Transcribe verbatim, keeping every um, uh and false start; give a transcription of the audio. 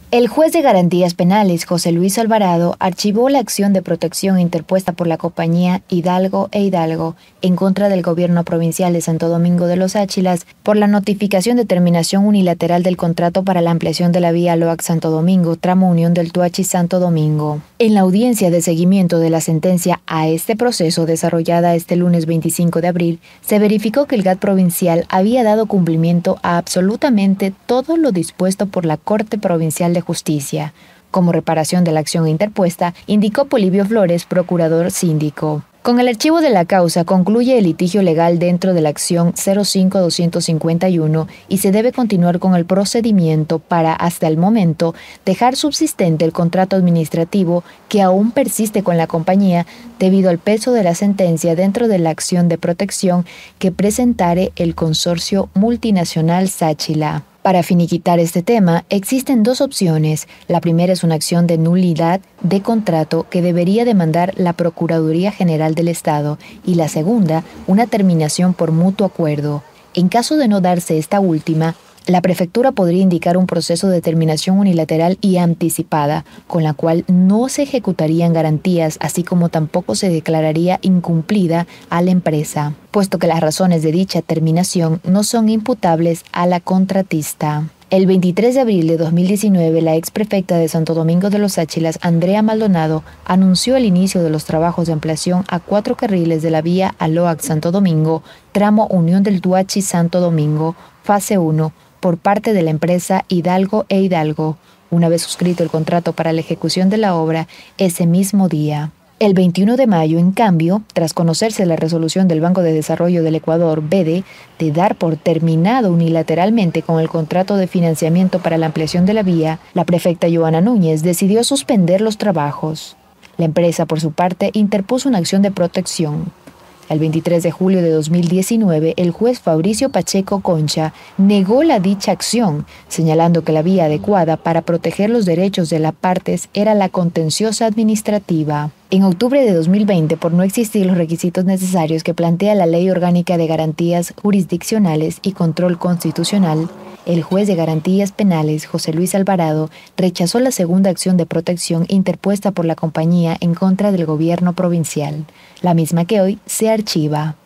El juez de garantías penales, José Luis Alvarado, archivó la acción de protección interpuesta por la compañía Hidalgo e Hidalgo en contra del gobierno provincial de Santo Domingo de los Áchilas por la notificación de terminación unilateral del contrato para la ampliación de la vía Loax-Santo Domingo, tramo Unión del Tuachi-Santo Domingo. En la audiencia de seguimiento de la sentencia a este proceso desarrollada este lunes veinticinco de abril, se verificó que el G A T provincial había dado cumplimiento a absolutamente todo lo dispuesto por la Corte Provincial de Justicia. Como reparación de la acción interpuesta, indicó Polibio Flores, procurador síndico. Con el archivo de la causa concluye el litigio legal dentro de la acción cero cinco doscientos cincuenta y uno y se debe continuar con el procedimiento para, hasta el momento, dejar subsistente el contrato administrativo que aún persiste con la compañía debido al peso de la sentencia dentro de la acción de protección que presentare el consorcio multinacional Sáchila. Para finiquitar este tema, existen dos opciones. La primera es una acción de nulidad de contrato que debería demandar la Procuraduría General del Estado y la segunda, una terminación por mutuo acuerdo. En caso de no darse esta última, la prefectura podría indicar un proceso de terminación unilateral y anticipada, con la cual no se ejecutarían garantías, así como tampoco se declararía incumplida a la empresa, puesto que las razones de dicha terminación no son imputables a la contratista. El veintitrés de abril de dos mil diecinueve, la ex prefecta de Santo Domingo de los Áchilas, Andrea Maldonado, anunció el inicio de los trabajos de ampliación a cuatro carriles de la vía Aloax-Santo Domingo, tramo Unión del Tuachi-Santo Domingo, fase uno, por parte de la empresa Hidalgo e Hidalgo, una vez suscrito el contrato para la ejecución de la obra ese mismo día. El veintiuno de mayo, en cambio, tras conocerse la resolución del Banco de Desarrollo del Ecuador, B D, de dar por terminado unilateralmente con el contrato de financiamiento para la ampliación de la vía, la prefecta Joana Núñez decidió suspender los trabajos. La empresa, por su parte, interpuso una acción de protección. El veintitrés de julio de dos mil diecinueve, el juez Fabricio Pacheco Concha negó la dicha acción, señalando que la vía adecuada para proteger los derechos de las partes era la contenciosa administrativa. En octubre de dos mil veinte, por no existir los requisitos necesarios que plantea la Ley Orgánica de Garantías Jurisdiccionales y Control Constitucional, el juez de garantías penales, José Luis Alvarado, rechazó la segunda acción de protección interpuesta por la compañía en contra del gobierno provincial, la misma que hoy se archiva.